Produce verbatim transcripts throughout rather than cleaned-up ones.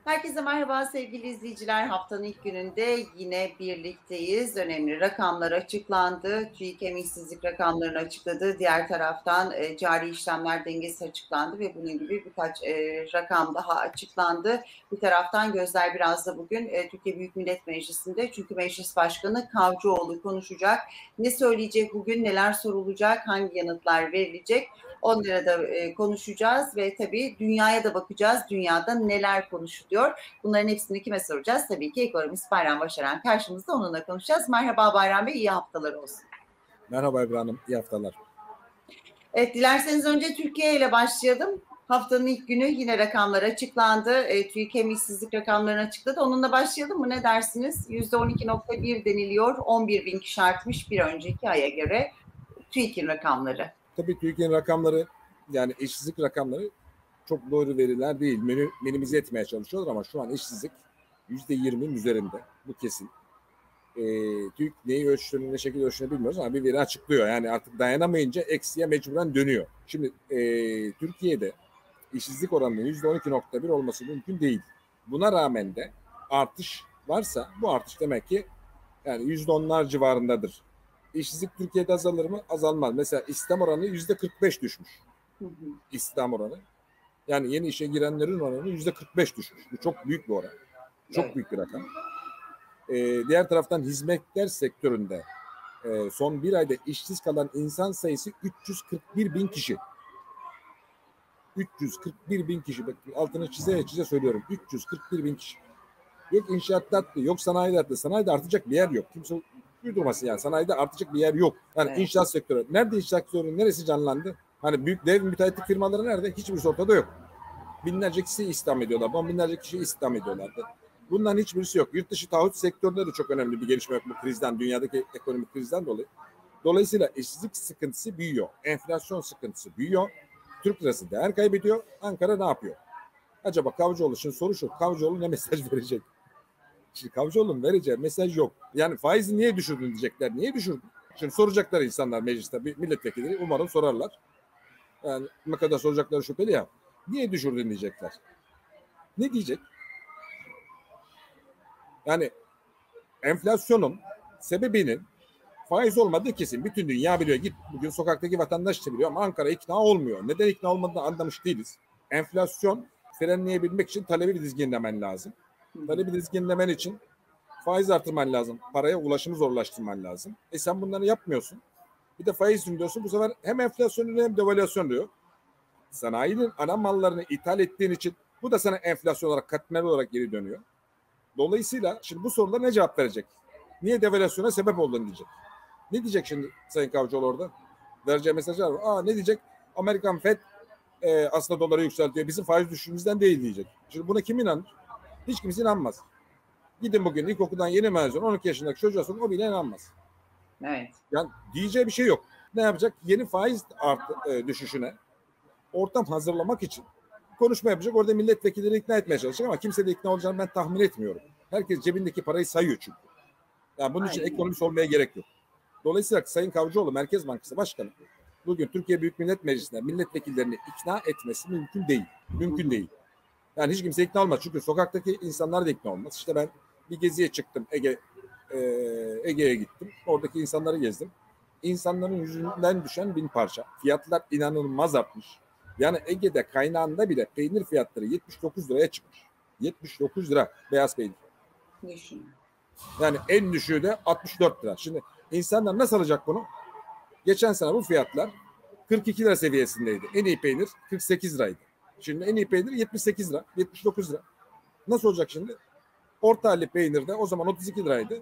Herkese merhaba sevgili izleyiciler. Haftanın ilk gününde yine birlikteyiz. Önemli rakamlar açıklandı. TÜİK işsizlik rakamlarını açıkladı. Diğer taraftan e, cari işlemler dengesi açıklandı ve bunun gibi birkaç e, rakam daha açıklandı. Bir taraftan gözler biraz da bugün e, Türkiye Büyük Millet Meclisi'nde. Çünkü Meclis Başkanı Kavcıoğlu konuşacak. Ne söyleyecek bugün, neler sorulacak, hangi yanıtlar verilecek? Onlara da e, konuşacağız ve tabii dünyaya da bakacağız. Dünyada neler konuşuluyor? Bunların hepsini kime soracağız? Tabii ki ekonomist Bayram Başaran karşımızda, onunla konuşacağız. Merhaba Bayram Bey, iyi haftalar olsun. Merhaba Ebru Hanım, iyi haftalar. Evet, dilerseniz önce Türkiye ile başlayalım. Haftanın ilk günü yine rakamlar açıklandı. E, TÜİK hem işsizlik rakamlarını açıkladı. Onunla başlayalım mı? Ne dersiniz? yüzde on iki nokta bir deniliyor. on bir bin kişi artmış bir önceki aya göre. TÜİK'in rakamları. Tabii TÜİK'in rakamları, yani işsizlik rakamları çok doğru veriler değil. Minimize etmeye çalışıyorlar ama şu an işsizlik yüzde yirminin üzerinde. Bu kesin. E, TÜİK neyi ölçtüğünü, ne şekilde ölçtüğünü bilmiyoruz ama bir veri açıklıyor. Yani artık dayanamayınca eksiye mecburen dönüyor. Şimdi e, Türkiye'de işsizlik oranının yüzde on iki nokta bir olması mümkün değil. Buna rağmen de artış varsa bu artış demek ki yani yüzde onlar civarındadır. İşsizlik Türkiye'de azalır mı? Azalmaz. Mesela istihdam oranı yüzde kırk beş düşmüş. Hı hı. İstihdam oranı. Yani yeni işe girenlerin oranı yüzde kırk beş düşmüş. Bu çok büyük bir oran. Çok Evet. büyük bir rakam. Ee, diğer taraftan hizmetler sektöründe e, son bir ayda işsiz kalan insan sayısı üç yüz kırk bir bin kişi. üç yüz kırk bir bin kişi. Bak, altını çize çize söylüyorum. üç yüz kırk bir bin kişi. Yok inşaatta arttı, yok sanayide arttı. Sanayide artacak bir yer yok. Kimse uydurmasın yani. Sanayide artacak bir yer yok. Yani Evet. inşaat sektörü. Nerede inşaat sektörünün neresi canlandı? Hani büyük dev müteahhitlik firmaları nerede? Hiçbirisi ortada yok. Binlerce kişi istihdam ediyorlar. On binlerce kişi istihdam ediyorlardı. Bunların hiçbirisi yok. Yurt dışı taahhüt sektöründe de çok önemli bir gelişme yok bu krizden, dünyadaki ekonomik krizden dolayı. Dolayısıyla işsizlik sıkıntısı büyüyor. Enflasyon sıkıntısı büyüyor. Türk lirası değer kaybediyor. Ankara ne yapıyor? Acaba Kavcıoğlu, şimdi soru şu. Kavcıoğlu ne mesaj verecek? Şimdi Kavcıoğlu'nun vereceği mesaj yok. Yani faizi niye düşürdün diyecekler. Niye düşürdün? Şimdi soracaklar insanlar mecliste. Bir milletvekilleri umarım sorarlar. Yani ne kadar soracakları şüpheli ya. Niye düşürdün diyecekler. Ne diyecek? Yani enflasyonun sebebinin faiz olmadığı kesin. Bütün dünya biliyor. Git bugün sokaktaki vatandaş da biliyor ama Ankara ikna olmuyor. Neden ikna olmadığını anlamış değiliz. Enflasyon frenleyebilmek için talebi dizginlemen lazım. Talebi dizginlemen için faiz artırman lazım. Paraya ulaşımı zorlaştırman lazım. E sen bunları yapmıyorsun. Bir de faiz diyorsun. Bu sefer hem enflasyon hem devalüasyon diyor. Sanayinin ana mallarını ithal ettiğin için bu da sana enflasyon olarak, katmer olarak geri dönüyor. Dolayısıyla şimdi bu sorulara ne cevap verecek? Niye devalüasyona sebep oldun diyecek. Ne diyecek şimdi Sayın Kavcıoğlu orada? Vereceği mesajlar var. Aa ne diyecek? Amerikan Fed e, aslında doları yükseltiyor. Bizim faiz düşüşümüzden değil diyecek. Şimdi buna kim inanır? Hiç kimse inanmaz. Gidin bugün ilkokuldan yeni mezun on iki yaşındaki çocuğa sorun, o bile inanmaz. Evet. Yani diyeceği bir şey yok. Ne yapacak? Yeni faiz artı, e, düşüşüne ortam hazırlamak için konuşma yapacak. Orada milletvekilleri ikna etmeye çalışacak ama kimse de ikna olacağını ben tahmin etmiyorum. Herkes cebindeki parayı sayıyor çünkü. Yani bunun için Aynen. ekonomist olmaya gerek yok. Dolayısıyla Sayın Kavcıoğlu Merkez Bankası Başkanı bugün Türkiye Büyük Millet Meclisi'nde milletvekillerini ikna etmesi mümkün değil. Mümkün değil. Yani hiç kimse ikna olmaz. Çünkü sokaktaki insanlar da ikna olmaz. İşte ben bir geziye çıktım. Ege e, Ege'ye gittim. Oradaki insanları gezdim. İnsanların yüzünden düşen bin parça. Fiyatlar inanılmaz artmış. Yani Ege'de kaynağında bile peynir fiyatları yetmiş dokuz liraya çıkmış. yetmiş dokuz lira beyaz peynir. Düşün. Yani en düşüğü de altmış dört lira. Şimdi insanlar nasıl alacak bunu? Geçen sene bu fiyatlar kırk iki lira seviyesindeydi. En iyi peynir kırk sekiz liraydı. Şimdi en iyi peynir yetmiş sekiz lira, yetmiş dokuz lira. Nasıl olacak şimdi? Orta halli peynir de o zaman otuz iki liraydı.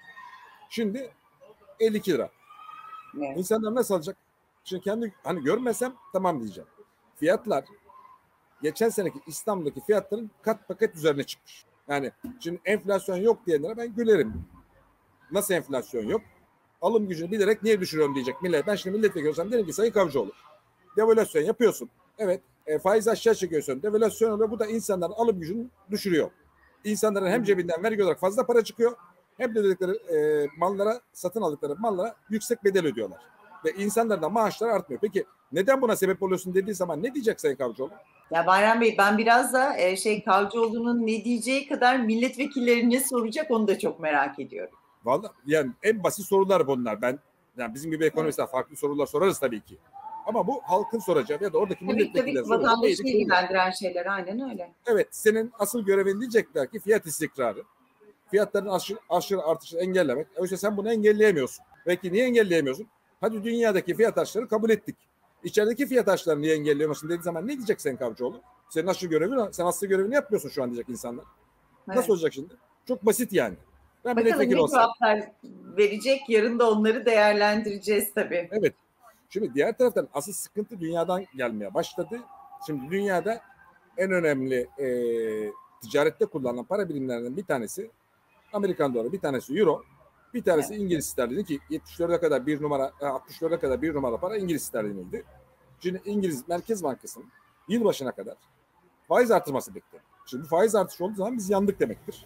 Şimdi elli iki lira. Evet. İnsanlar nasıl alacak? Şimdi kendi hani görmesem tamam diyeceğim. Fiyatlar geçen seneki İstanbul'daki fiyatların kat paket üzerine çıkmış. Yani şimdi enflasyon yok diyenlere ben gülerim. Nasıl enflasyon yok? Alım gücünü bilerek niye düşürüyorum diyecek millet. Ben şimdi milletvekili olsam derim ki Sayın Kavcıoğlu, devalüasyon yapıyorsun. Evet. E, faiz aşağı çekiyorsun. Devalüasyon oluyor. Bu da insanların alım gücünü düşürüyor. İnsanların hem cebinden vergi olarak fazla para çıkıyor hem de dedikleri e, mallara, satın aldıkları mallara yüksek bedel ödüyorlar. Ve insanların maaşları artmıyor. Peki neden buna sebep oluyorsun dediği zaman ne diyecek Sayın Kavcıoğlu? Ya Bayram Bey, ben biraz da e, şey Kavcıoğlu'nun ne diyeceği kadar milletvekillerine soracak, onu da çok merak ediyorum. Vallahi yani en basit sorular bunlar. Ben yani bizim gibi ekonomistler Evet. farklı sorular sorarız tabii ki. Ama bu halkın soracağı ya da oradaki Tabii tabii milletvekilleri ki soracağı vatandaşı neydi? ilgilendiren şeyler, aynen öyle. Evet, senin asıl görevin diyecekler ki fiyat istikrarı. Fiyatların aşırı, aşırı artışını engellemek. Oysa sen bunu engelleyemiyorsun. Peki niye engelleyemiyorsun? Hadi dünyadaki fiyat artışları kabul ettik. İçerideki fiyat artışlarını niye engelleyemiyorsun dediği zaman ne diyecek Sayın Kavcıoğlu? Senin asıl görevin, sen asıl görevini yapmıyorsun şu an diyecek insanlar. Evet. Nasıl olacak şimdi? Çok basit yani. Ben Bakalım milletvekili ne olsam. cevaplar verecek, yarın da onları değerlendireceğiz tabii. Evet. Şimdi diğer taraftan asıl sıkıntı dünyadan gelmeye başladı. Şimdi dünyada en önemli e, ticarette kullanılan para birimlerinden bir tanesi Amerikan doları, bir tanesi euro, bir tanesi Evet. İngiliz sterlini ki yetmiş dörde kadar bir numara, altmış dörde kadar bir numara para İngiliz sterliniydi. Şimdi İngiliz Merkez Bankası'nın yılbaşına kadar faiz artırması bekliyor. Şimdi faiz artışı olduğu zaman biz yandık demektir.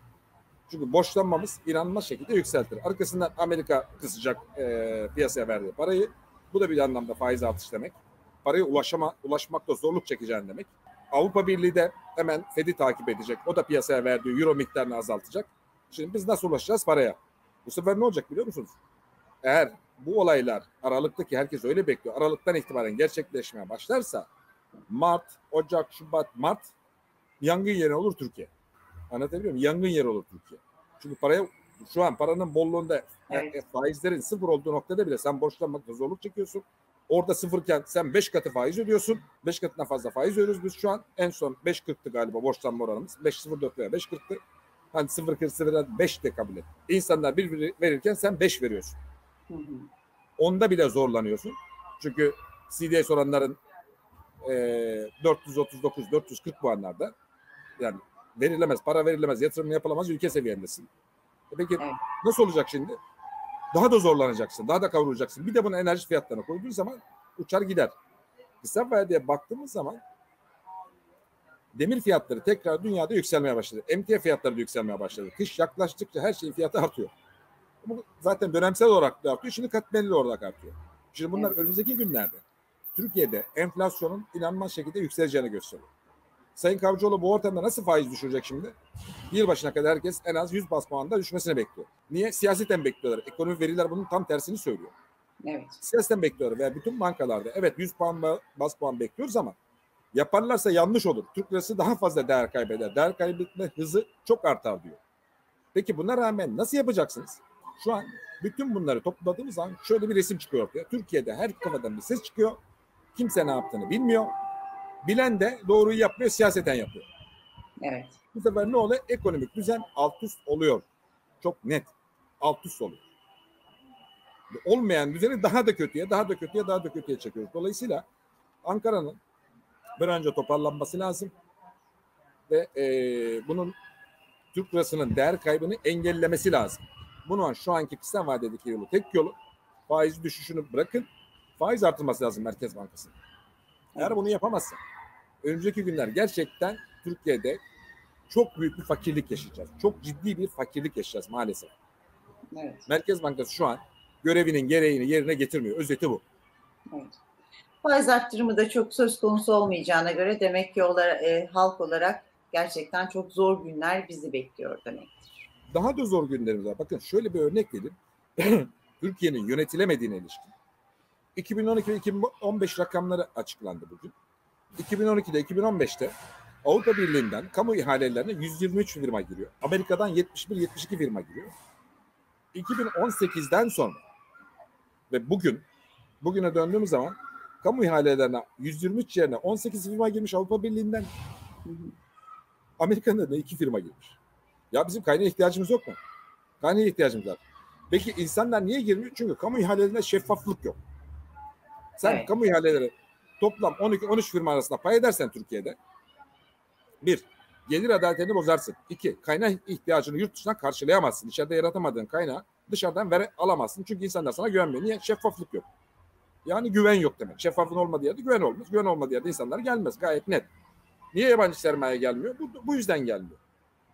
Çünkü borçlanmamız inanılmaz şekilde yükseltir. Arkasından Amerika kısacak e, piyasaya verdiği parayı. Bu da bir anlamda faiz artışı demek. Paraya ulaşama, ulaşmakta zorluk çekeceğin demek. Avrupa Birliği de hemen Fed'i takip edecek. O da piyasaya verdiği euro miktarını azaltacak. Şimdi biz nasıl ulaşacağız paraya? Bu sefer ne olacak biliyor musunuz? Eğer bu olaylar Aralık'taki herkes öyle bekliyor. Aralık'tan itibaren gerçekleşmeye başlarsa Mart, Ocak, Şubat, Mart yangın yeri olur Türkiye. Anlatabiliyor muyum? Yangın yeri olur Türkiye. Çünkü paraya şu an paranın bolluğunda Evet. e, faizlerin sıfır olduğu noktada bile sen borçlanmakta zorluk çekiyorsun. Orada sıfırken sen beş katı faiz ödüyorsun. beş katından fazla faiz ödüyoruz biz şu an. En son beş kırktı galiba borçlanma oranımız. beş virgül sıfır dört veya beş kırktı. Hani sıfır virgül sıfır beş de kabul et. İnsanlar bir verirken sen beş veriyorsun. Hı hı. Onda bile zorlanıyorsun. Çünkü C D S oranların e, dört yüz otuz dokuz dört yüz kırk puanlarda. Yani verilemez, para verilemez, yatırım yapılamaz ülke seviyendesin. E peki Evet. nasıl olacak şimdi? Daha da zorlanacaksın, daha da kavrulacaksın. Bir de bunu enerji fiyatlarına koyduğun zaman uçar gider. Kısa vadeye baktığımız zaman demir fiyatları tekrar dünyada yükselmeye başladı. Emtia fiyatları da yükselmeye başladı. Kış yaklaştıkça her şeyin fiyatı artıyor. Bu zaten dönemsel olarak da artıyor. Şimdi katmerli olarak artıyor. Şimdi bunlar Evet. önümüzdeki günlerde Türkiye'de enflasyonun inanılmaz şekilde yükseleceğini gösteriyor. Sayın Kavcıoğlu bu ortamda nasıl faiz düşürecek şimdi? Yılbaşına kadar herkes en az yüz bas puanda düşmesini bekliyor. Niye? Siyaseten bekliyorlar. Ekonomik veriler bunun tam tersini söylüyor. Evet. Siyaseten bekliyorlar veya bütün bankalarda evet yüz puan bas puan bekliyoruz ama yaparlarsa yanlış olur. Türk lirası daha fazla değer kaybeder. Değer kaybetme hızı çok artar diyor. Peki buna rağmen nasıl yapacaksınız? Şu an bütün bunları topladığımız zaman şöyle bir resim çıkıyor ortaya. Türkiye'de her kafadan bir ses çıkıyor. Kimse ne yaptığını bilmiyor. Bilen de doğruyu yapmıyor, siyaseten yapıyor. Evet. Bu sefer ne oluyor? Ekonomik düzen alt üst oluyor. Çok net. Alt üst oluyor. Olmayan düzeni daha da kötüye, daha da kötüye, daha da kötüye çekiyoruz. Dolayısıyla Ankara'nın bir önce toparlanması lazım ve e, bunun Türk lirasının değer kaybını engellemesi lazım. Bunun şu anki kısa vadedeki yolu, tek yolu faiz düşüşünü bırakın, faiz artırması lazım Merkez Bankası'nın. Eğer bunu yapamazsa önümüzdeki günler gerçekten Türkiye'de çok büyük bir fakirlik yaşayacağız. Çok ciddi bir fakirlik yaşayacağız maalesef. Evet. Merkez Bankası şu an görevinin gereğini yerine getirmiyor. Özeti bu. Evet. Faiz arttırımı da çok söz konusu olmayacağına göre demek ki olarak, e, halk olarak gerçekten çok zor günler bizi bekliyor demektir. Daha da zor günlerimiz var. Bakın şöyle bir örnek vereyim. Türkiye'nin yönetilemediğine ilişkin. iki bin on iki ve iki bin on beş rakamları açıklandı bugün. iki bin on ikide iki bin on beşte Avrupa Birliği'nden kamu ihalelerine yüz yirmi üç firma giriyor. Amerika'dan yetmiş bir yetmiş iki firma giriyor. iki bin on sekizden sonra ve bugün bugüne döndüğümüz zaman kamu ihalelerine yüz yirmi üç yerine on sekiz firma girmiş Avrupa Birliği'nden. Amerika'da da iki firma girmiş. Ya bizim kaynağa ihtiyacımız yok mu? Kaynağa ihtiyacımız var. Peki insanlar niye girmiyor? Çünkü kamu ihalelerinde şeffaflık yok. Sen Evet. kamu ihaleleri toplam on iki on üç firma arasında pay edersen Türkiye'de bir, gelir adaletini bozarsın. İki, kaynak ihtiyacını yurt dışından karşılayamazsın. İçeride yaratamadığın kaynağı dışarıdan ver, alamazsın. Çünkü insanlar sana güvenmiyor. Niye? Şeffaflık yok. Yani güven yok demek. Şeffaflığın olmadığı yerde güven olmaz. Güven olmadığı yerde insanlar gelmez. Gayet net. Niye yabancı sermaye gelmiyor? Bu, bu yüzden gelmiyor.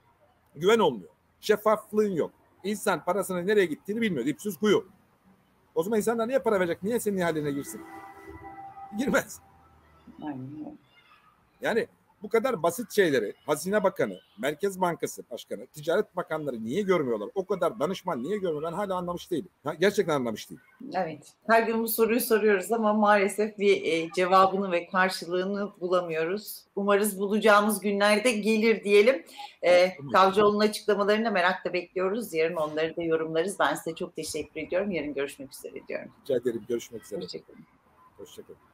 Güven olmuyor. Şeffaflığın yok. İnsan parasının nereye gittiğini bilmiyor. Dipsiz kuyu. O zaman insanlar niye para verecek? Niye senin ihalene girsin? Girmez. Aynen. Yani bu kadar basit şeyleri Hazine Bakanı, Merkez Bankası Başkanı, Ticaret Bakanları niye görmüyorlar? O kadar danışman niye görmüyor? Ben hala anlamış değilim. Ha, gerçekten anlamış değilim. Evet. Her gün bu soruyu soruyoruz ama maalesef bir e, cevabını ve karşılığını bulamıyoruz. Umarız bulacağımız günlerde gelir diyelim. E, Kavcıoğlu'nun açıklamalarını da merakla bekliyoruz. Yarın onları da yorumlarız. Ben size çok teşekkür ediyorum. Yarın görüşmek üzere diyorum. Rica ederim. Görüşmek üzere. Hoşçakalın. Hoşçakalın.